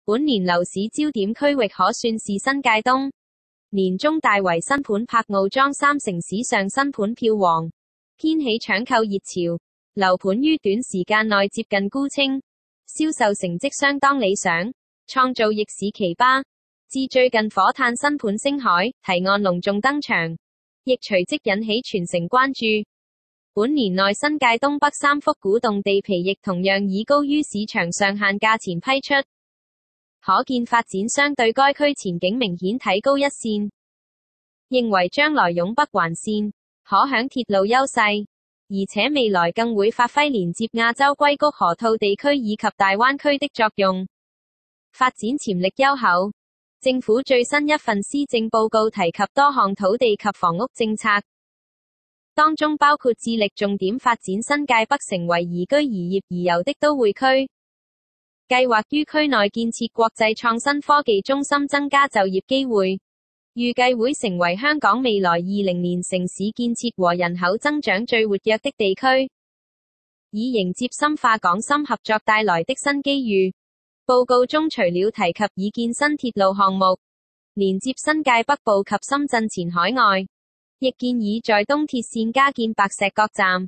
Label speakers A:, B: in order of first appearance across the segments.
A: 本年樓市焦點區域可算是新界東。年中大圍新盤柏傲莊3成史上新盤票王，掀起搶購熱潮，樓盤於短時間內接近沽清，銷售成績相當理想，創造逆市奇葩。至最近火炭新盤星海提案隆重登場，亦隨即引起全城關注。本年內新界東北3幅古洞地皮亦同樣以高於市場上限價錢批出，可見發展商對該區前景明顯提高一線，認為將來擁北環線，可享鐵路優勢，而且未來更會發揮連接亞洲硅谷河套地區以及大灣區的作用，發展潛力優厚。政府最新一份施政報告提及多項土地及房屋政策，當中包括致力重點發展新界北成為宜居宜業宜遊的都會區，計劃於區內建設國際創新科技中心，增加就業機會，預計會成為香港未來20年城市建設和人口增長最活躍的地區，以迎接深化港深合作帶來的新機遇。報告中除了提及已建新鐵路項目，連接新界北部及深圳前海外，亦建議在東鐵線加建白石角站，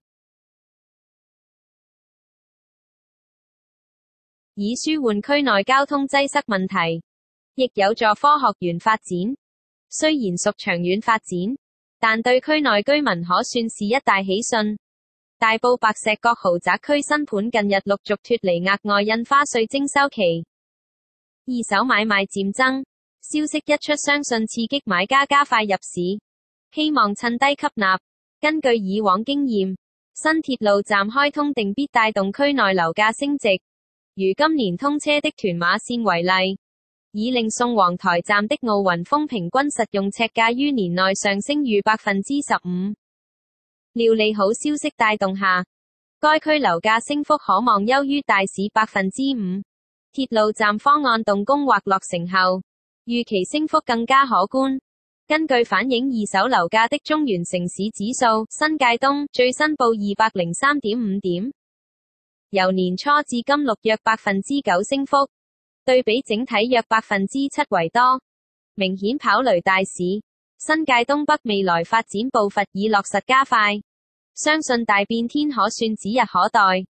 A: 以舒緩區內交通擠塞問題，亦有助科學園發展。雖然屬長遠發展，但對區內居民可算是一大喜訊。大埔白石角豪宅區新盤近日陸續脫離額外印花稅徵收期，二手買賣漸增，消息一出相信刺激買家加快入市，希望趁低吸納。根據以往經驗，新鐵路站開通定必帶動區內樓價升值，如今年通車的屯馬線為例，已令宋皇臺站的奧雲峰平均實用尺價於年內上升逾 15%。料利好消息帶動下，該區樓價升幅可望優於大市 5%。鐵路站方案動工或落成後，預期升幅更加可觀。根據反映二手樓價的中原城市指數，新界東最新報 203.5 點，由年初至今錄約 9% 升幅，對比整體約 7% 為多，明顯跑雷大市。新界東北未來發展步伐已落實加快，相信大變天可算指日可待。